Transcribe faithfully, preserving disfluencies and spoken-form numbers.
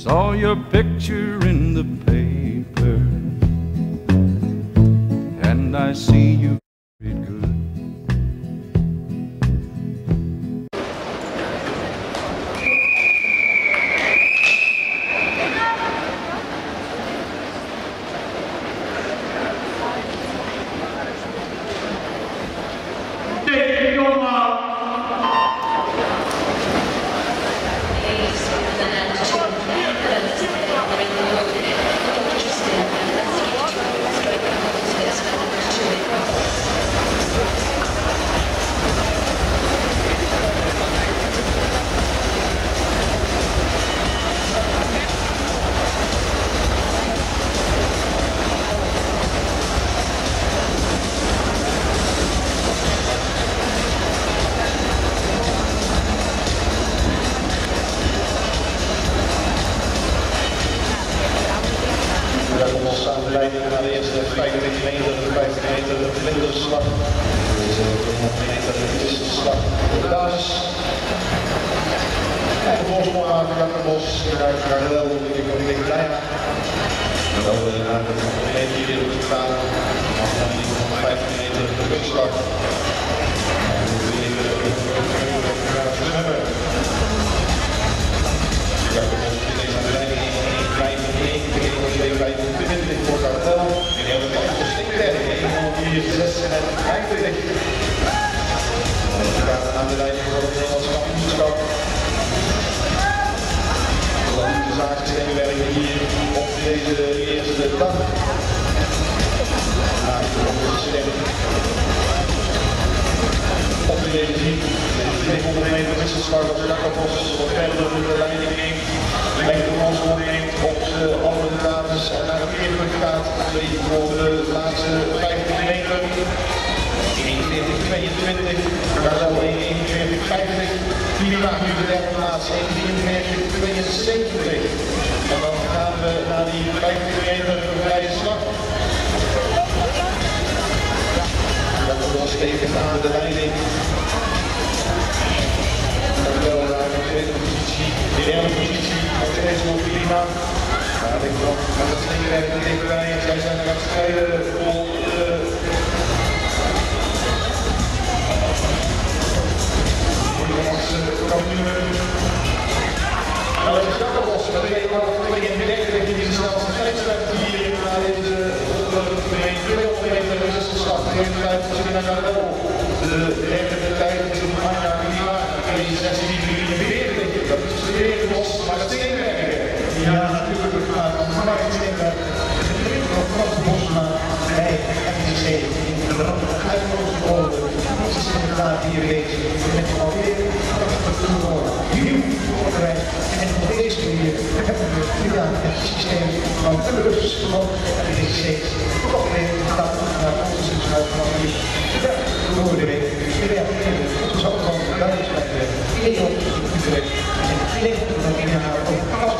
saw your picture in the paper, and I see you did good. Naar de eerste vijfentwintig meter, de vijftig meter, de vlinderslag. Deze honderd meter, de tussenslag op de basis. En de Bosmor aan de Jakkenbos, eruit naar de wel, de Koning Kleina. En dan naar de meter hier op de baan. Afstanding van de vijftig meter, de tussenslag. En dan weer de zwemmen. Jakkenbos in deze leiding één vijfennegentig, één vijfentwintig voor Kartel. En heel veel van Stinker, één vier zes en vijfentwintig. En we gaan aan de leiding van het Nederlands kampioenschap. De zaken zijn werken hier op deze eerste dag. Naast de ondersteuning. Op de regie, de tweehonderd meter wisselslag op de Jakkenbos, wat verder de leiding neemt. Lengte van ons neemt op de andere dames en naar de eerlijk gaat voor de laatste vijftig meter. eenenveertig tweeëntwintig, Karel één eenenveertig vijftig, Pina nu de derde plaats één drieënveertig tweeënzeventig. En dan gaan we naar die vijftig meter vrije slag. Dat wordt ons even aan de leiding. Karel naar de tweede positie, de derde positie. Deze nog prima. Ja, ik denk wel met het slingerwerk er dichtbij en zij zijn er aan het strijden voor de Nederlandse kampioen. Nou, het is Jakkenbos met twee komma tweeëndertig die de snelste tijdstrijd hier naar deze honderd meter wisselslag. De eerste tijd is in Karel. De derde tijd is in Manja Mila. zestien drieënveertig. Dat is weer los, maar het slingerwerk. Ja, natuurlijk, het gaat om Mark Slingerwerk. Het begint van Frans Bosma bij F C C in de rand van uitkomstbode. Ze zijn inderdaad hier bezig met alweer prachtig voetbal. Nieuw voorbereid. En op deze manier hebben we via het systeem van de ruststand F C C toch weer gedaan naar onze schuil van hier. Ja, de Noorderweg. De werknemer, onze zoon van de Duitsland. In Utrecht. En ik denk dat we naar